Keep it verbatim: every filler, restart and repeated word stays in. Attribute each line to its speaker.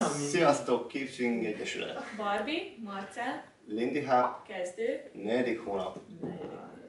Speaker 1: Sziasztok, Keep Swing Egyesület!
Speaker 2: Barbie, Marcell,
Speaker 1: Lindy Hop,
Speaker 2: kezdő,
Speaker 1: negyedik hónap.
Speaker 2: negyedik.